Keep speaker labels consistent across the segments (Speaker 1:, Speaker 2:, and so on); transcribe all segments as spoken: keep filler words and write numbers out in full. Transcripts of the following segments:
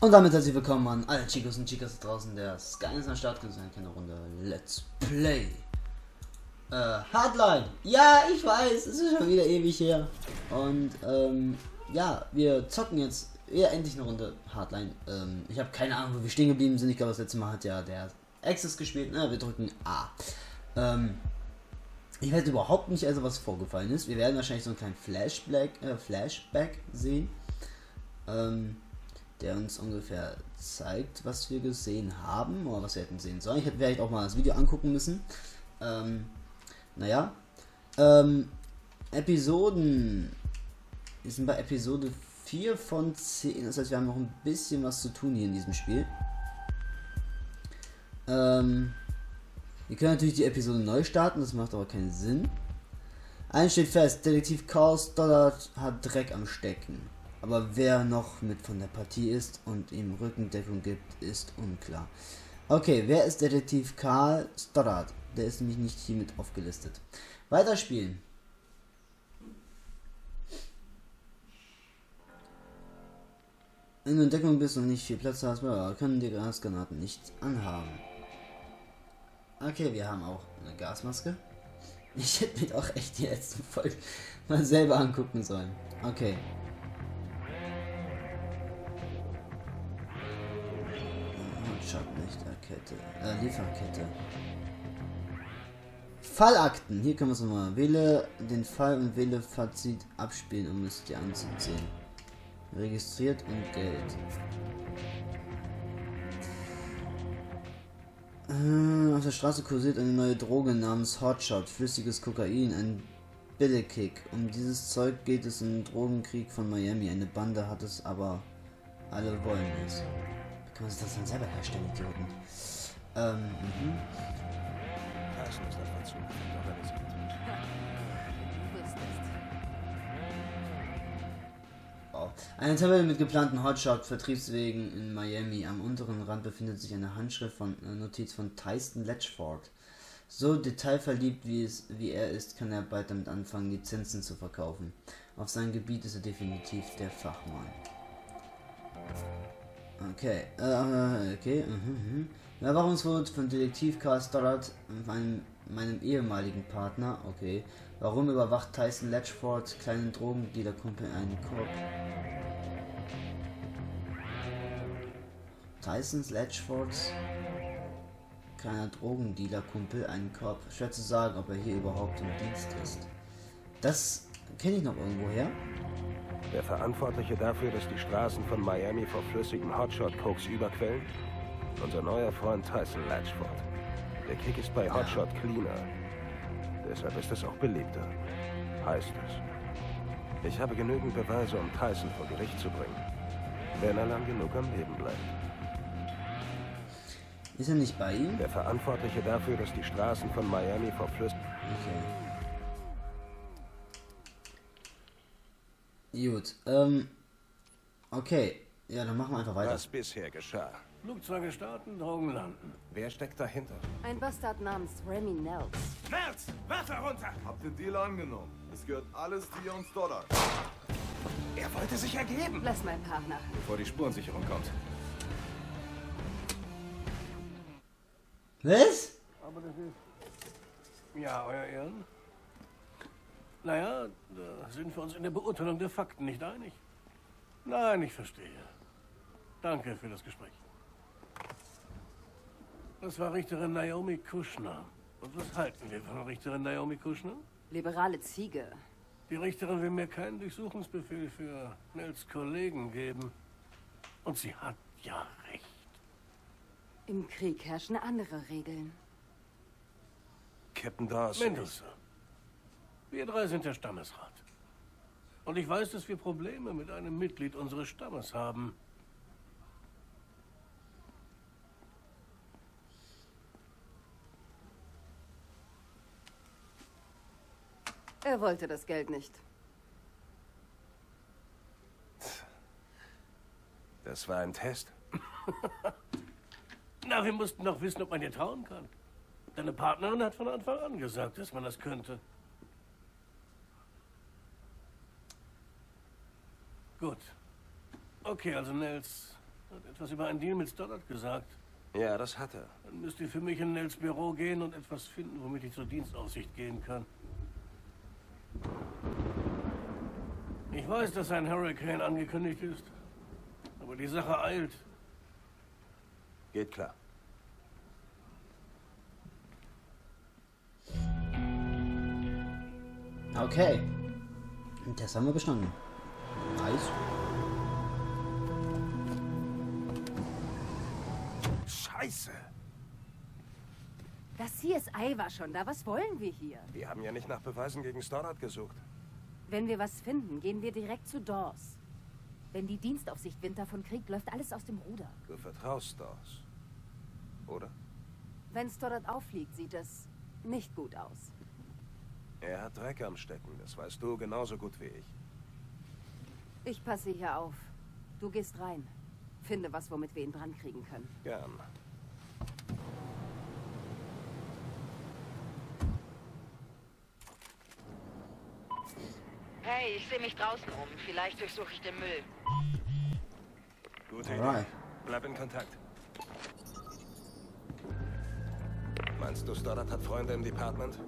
Speaker 1: Und damit herzlich willkommen an alle Chicos und Chicas da draußen, der Sky ist am Start gesehen, keine Runde Let's Play. Äh, Hardline. Ja, ich weiß, es ist schon wieder ewig her. Und, ähm, ja, wir zocken jetzt eher endlich eine Runde Hardline. Ähm, ich habe keine Ahnung, wo wir stehen geblieben sind. Ich glaube, das letzte Mal hat ja der Access gespielt. Na, wir drücken A. Ähm, ich weiß überhaupt nicht, also was vorgefallen ist. Wir werden wahrscheinlich so einen kleinen Flashback, äh, Flashback sehen. Ähm, der uns ungefähr zeigt, was wir gesehen haben oder was wir hätten sehen sollen. Ich hätte vielleicht auch mal das Video angucken müssen. Ähm, naja. Ähm, Episoden. Wir sind bei Episode vier von zehn. Das heißt, wir haben noch ein bisschen was zu tun hier in diesem Spiel. Ähm, wir können natürlich die Episode neu starten, das macht aber keinen Sinn. Eins steht fest, Detektiv Carl Stoddard hat Dreck am Stecken. Aber wer noch mit von der Partie ist und ihm Rückendeckung gibt, ist unklar. Okay, wer ist Detektiv Carl Stoddard? Der ist nämlich nicht hiermit aufgelistet. Weiterspielen. In der Deckung bist und nicht viel Platz hast, können die Gasgranaten nicht anhaben. Okay, wir haben auch eine Gasmaske. Ich hätte mir auch echt die letzten Folgen mal selber angucken sollen. Okay. Lichterkette, äh, Lieferkette. Fallakten. Hier können wir es nochmal. Wähle den Fall und wähle Fazit abspielen, um es dir anzusehen. Registriert und Geld. Äh, auf der Straße kursiert eine neue Droge namens Hotshot, flüssiges Kokain, ein Billigkick. Um dieses Zeug geht es im Drogenkrieg von Miami. Eine Bande hat es, aber alle wollen es. Kann man sich das dann selber herstellen, Idioten? Ähm, mhm. Wow. Eine Tabelle mit geplanten Hotshot-Vertriebswegen in Miami. Am unteren Rand befindet sich eine Handschrift von äh, Notiz von Tyson Latchford. So detailverliebt wie, es, wie er ist, kann er bald damit anfangen, Lizenzen zu verkaufen. Auf seinem Gebiet ist er definitiv der Fachmann. Okay, äh, okay, mhm, Überwachungsverbot von Detektiv Carl Stoddard, meinem, meinem ehemaligen Partner, okay. Warum überwacht Tyson Latchford kleinen Drogendealer-Kumpel einen Korb? Tysons Latchfords kleiner Drogendealer-Kumpel einen Korb. Schwer zu sagen, ob er hier überhaupt im Dienst ist. Das kenne ich noch irgendwoher.
Speaker 2: Der Verantwortliche dafür, dass die Straßen von Miami vor flüssigem Hotshot-Koks überquellen? Unser neuer Freund Tyson Latchford. Der Kick ist bei Hotshot cleaner. Deshalb ist es auch beliebter. Heißt es. Ich habe genügend Beweise, um Tyson vor Gericht zu bringen. Wenn er lang genug am Leben bleibt.
Speaker 1: Ist er nicht bei ihm?
Speaker 2: Der Verantwortliche dafür, dass die Straßen von Miami vor flüssigem...
Speaker 1: Okay. Gut, ähm, okay, ja, dann machen wir einfach weiter.
Speaker 2: Was bisher geschah.
Speaker 3: Flugzeuge starten, Drogen landen.
Speaker 2: Wer steckt dahinter?
Speaker 4: Ein Bastard namens Remy Nels.
Speaker 3: Nels, Waffe runter!
Speaker 5: Habt den Deal angenommen? Es gehört alles dir und Stoddard.
Speaker 3: Er wollte sich ergeben,
Speaker 4: Lass mein Partner.
Speaker 3: bevor die Spurensicherung kommt.
Speaker 1: Was?
Speaker 3: Aber das ist... Ja, euer Ehren? Naja, da sind wir uns in der Beurteilung der Fakten nicht einig. Nein, ich verstehe. Danke für das Gespräch. Das war Richterin Naomi Kushner. Und was halten wir von Richterin Naomi Kushner?
Speaker 4: Liberale Ziege.
Speaker 3: Die Richterin will mir keinen Durchsuchungsbefehl für Nels Kollegen geben. Und sie hat ja recht.
Speaker 4: Im Krieg herrschen andere Regeln.
Speaker 2: Captain Dawes.
Speaker 3: Mendoza. Wir drei sind der Stammesrat. Und ich weiß, dass wir Probleme mit einem Mitglied unseres Stammes haben.
Speaker 4: Er wollte das Geld nicht.
Speaker 2: Das war ein Test.
Speaker 3: Na, wir mussten doch wissen, ob man dir trauen kann. Deine Partnerin hat von Anfang an gesagt, dass man das könnte. Gut. Okay, also Nels Hat etwas über einen Deal mit Stoddard gesagt.
Speaker 2: Ja, das hat er.
Speaker 3: Dann müsst ihr für mich in Nels Büro gehen und etwas finden, womit ich zur Dienstaufsicht gehen kann. Ich weiß, dass ein Hurricane angekündigt ist. Aber die Sache eilt.
Speaker 2: Geht klar.
Speaker 1: Okay. Das haben wir bestanden. Nice.
Speaker 2: Scheiße!
Speaker 4: Das C S I war schon da. Was wollen wir hier?
Speaker 2: Wir haben ja nicht nach Beweisen gegen Stoddard gesucht.
Speaker 4: Wenn wir was finden, gehen wir direkt zu Dawes. Wenn die Dienstaufsicht Wind davon kriegt, läuft alles aus dem Ruder.
Speaker 2: Du vertraust Dawes. Oder?
Speaker 4: Wenn Stoddard auffliegt, sieht es nicht gut aus.
Speaker 2: Er hat Dreck am Stecken, das weißt du genauso gut wie ich.
Speaker 4: Ich passe hier auf. Du gehst rein. Finde was, womit wir ihn dran kriegen können.
Speaker 2: Gern.
Speaker 6: Hey, ich sehe mich draußen um. Vielleicht durchsuche ich den Müll.
Speaker 2: Gute Idee.
Speaker 1: Alright.
Speaker 2: Bleib in Kontakt. Meinst du, Stoddard hat Freunde im Department?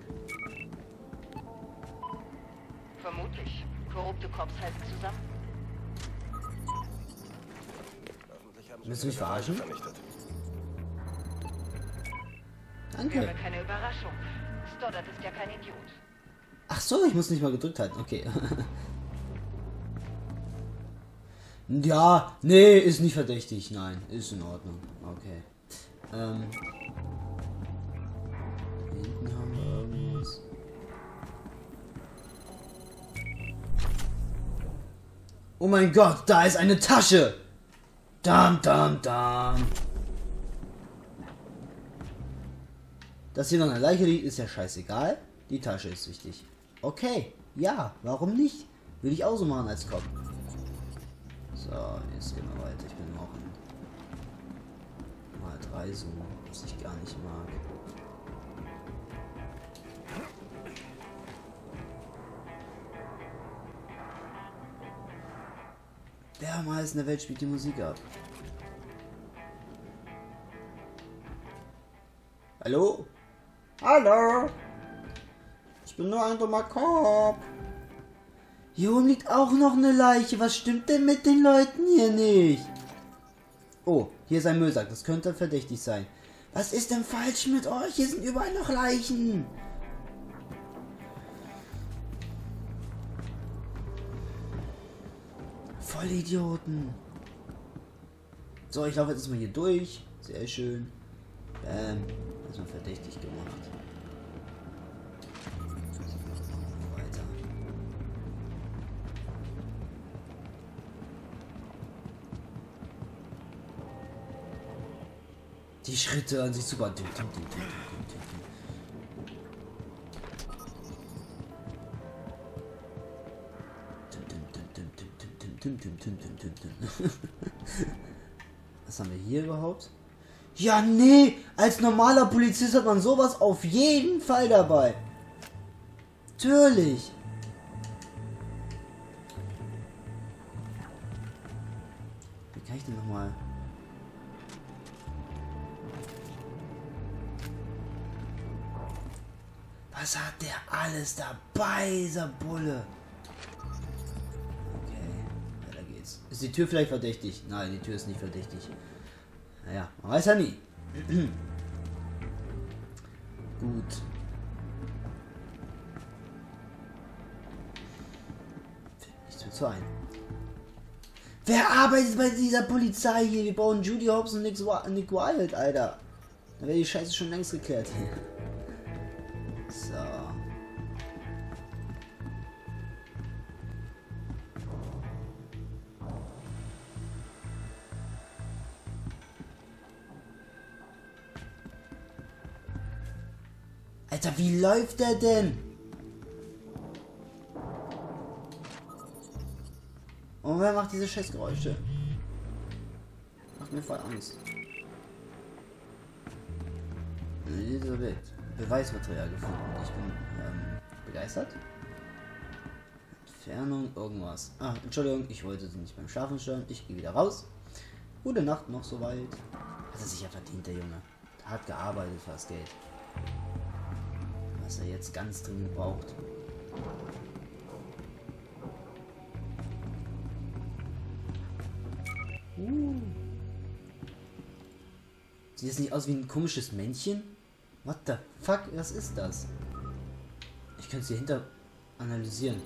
Speaker 6: Vermutlich. Korrupte Cops halten zusammen.
Speaker 2: Hoffentlich haben sie
Speaker 1: Willst du mich
Speaker 2: ihre Beweise
Speaker 1: verarschen?
Speaker 2: vernichtet.
Speaker 1: Danke.
Speaker 6: Wäre keine Überraschung. Stoddard ist ja kein Idiot.
Speaker 1: Ach so, ich muss nicht mal gedrückt halten. Okay. Ja, nee, ist nicht verdächtig. Nein, ist in Ordnung. Okay. Ähm. Hier hinten haben wir irgendwas. Oh mein Gott, da ist eine Tasche! Dam, dam, dam. Dass hier noch eine Leiche liegt, ist ja scheißegal. Die Tasche ist wichtig. Okay, ja, warum nicht? Würde ich auch so machen als Kopf. So, jetzt gehen wir weiter. Ich bin auch in mal drei so, was ich gar nicht mag. Wer am meisten in der Welt spielt die Musik ab? Hallo? Hallo? Ich bin nur ein dummer Kopf. Hier oben liegt auch noch eine Leiche. Was stimmt denn mit den Leuten hier nicht? Oh, hier ist ein Müllsack. Das könnte verdächtig sein. Was ist denn falsch mit euch? Hier sind überall noch Leichen. Vollidioten. So, ich laufe jetzt mal hier durch. Sehr schön. Bam. Erstmal verdächtig gemacht. Weiter. Die Schritte an sich super. Dim, dim, dim, dim, dim, dim, dim. Tim, tim, tim, tim, tim, tim. Was haben wir hier überhaupt? Ja, nee! Als normaler Polizist hat man sowas auf jeden Fall dabei. Natürlich. Wie kann ich denn nochmal? Was hat der alles dabei, dieser Bulle? Ist die Tür vielleicht verdächtig? Nein, die Tür ist nicht verdächtig. Naja, man weiß ja nie. Gut. Nichts mehr zu ein. Wer arbeitet bei dieser Polizei hier? Wir brauchen Judy Hopps und Nick, Nick Wilde, Alter. Da wäre die Scheiße schon längst geklärt hier. So. Alter, wie läuft der denn? Und wer macht diese Scheißgeräusche? Macht mir voll Angst. Dieser Bild. Beweismaterial gefunden. Ich bin ähm, begeistert. Entfernung, irgendwas. Ah, Entschuldigung, ich wollte sie nicht beim Schlafen stören. Ich gehe wieder raus. Gute Nacht noch soweit. Hat er sich ja verdient, der Junge. Er hat gearbeitet für das Geld. Was er jetzt ganz dringend braucht. Uh. Sieht das nicht aus wie ein komisches Männchen? What the fuck? Was ist das? Ich könnte es hier hinter analysieren.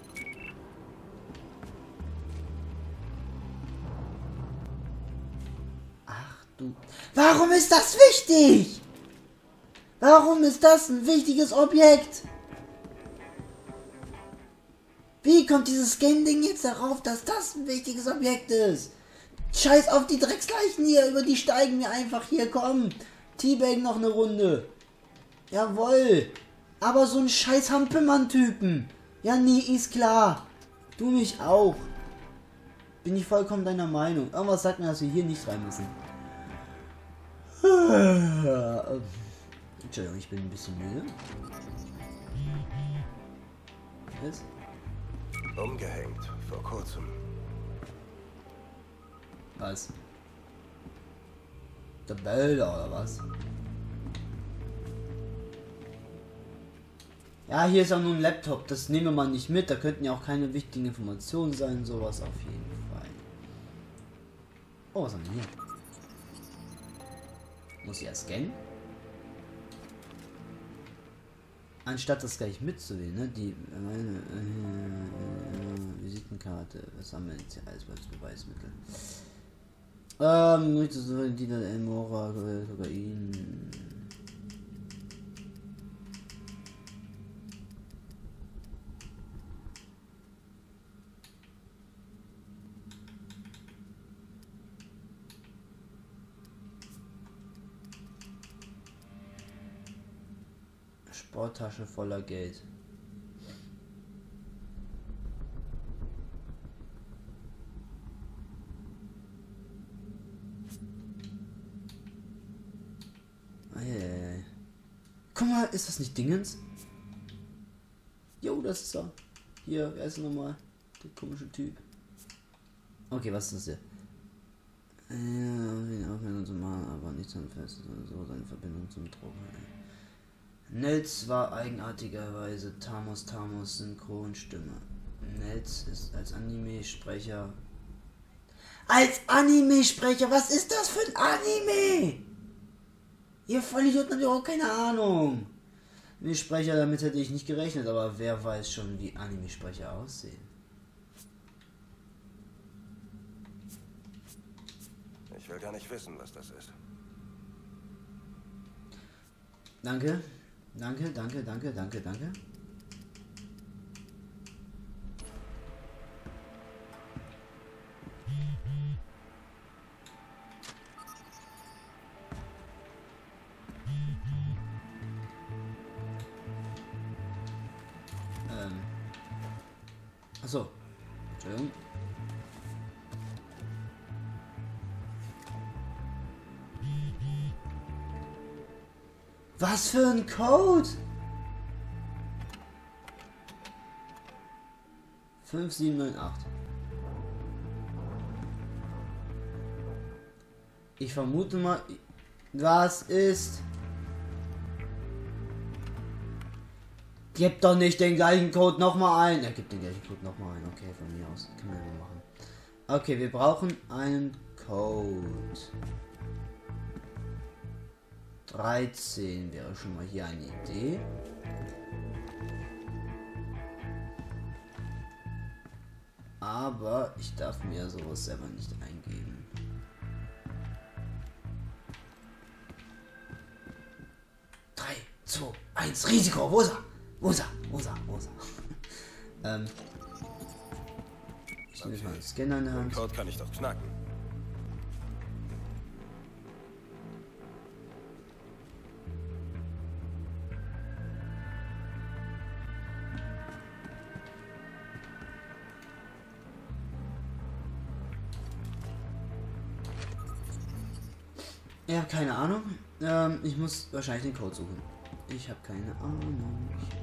Speaker 1: Ach du... Warum ist das wichtig? Warum ist das ein wichtiges Objekt? Wie kommt dieses Scan-Ding jetzt darauf, dass das ein wichtiges Objekt ist? Scheiß auf die Drecksleichen hier, über die steigen wir einfach hier, komm. Teabag noch eine Runde. Jawohl. Aber so ein scheiß Hampelmann-Typen. Ja, nee, ist klar. Du mich auch. Bin ich vollkommen deiner Meinung. Irgendwas sagt mir, dass wir hier nicht rein müssen. Entschuldigung, ich bin ein bisschen müde. Was?
Speaker 2: Umgehängt, vor kurzem.
Speaker 1: Was? Der Bilder oder was? Ja, hier ist auch nur ein Laptop. Das nehmen wir mal nicht mit. Da könnten ja auch keine wichtigen Informationen sein. Sowas auf jeden Fall. Oh, was haben wir hier? Muss ich erst scannen? Anstatt das gleich mitzuwählen, ne? Die äh, äh, Visitenkarte. Was haben wir jetzt hier alles als Beweismittel? Ähm, die Elmora, Kokain. Sporttasche voller Geld. Eieiei. Guck mal, ist das nicht Dingens? Jo, das ist er. Hier, wer ist er nochmal? Der komische Typ. Okay, was ist das hier? Ja, Aufmerksam zu machen, aber nicht so fest, so seine Verbindung zum Drogen. Nels war eigenartigerweise Tamos Tamos Synchronstimme. Nels ist als Anime-Sprecher. Als Anime-Sprecher? Was ist das für ein Anime? Ihr Vollidioten habt ja auch keine Ahnung. Mit Sprecher, damit hätte ich nicht gerechnet, aber wer weiß schon, wie Anime-Sprecher aussehen.
Speaker 2: Ich will gar nicht wissen, was das ist.
Speaker 1: Danke. Danke, danke, danke, danke, danke. Ähm. Achso. Entschuldigung. Was für ein Code? fünf sieben neun acht. Ich vermute mal, was ist? Gib doch nicht den gleichen Code nochmal ein. Er gibt den gleichen Code nochmal ein. Okay, von mir aus. Können wir mal machen. Okay, wir brauchen einen Code. dreizehn wäre schon mal hier eine Idee. Aber ich darf mir sowas selber nicht eingeben. drei, zwei, eins, Risiko! Wo ist er? Wo ist er? Wo ist er? Wo ist er? ähm. Ich nehme jetzt mal einen Scanner in der Hand.
Speaker 2: Den Code kann ich doch knacken.
Speaker 1: Ich habe keine Ahnung. Ähm, ich muss wahrscheinlich den Code suchen. Ich habe keine Ahnung. Ich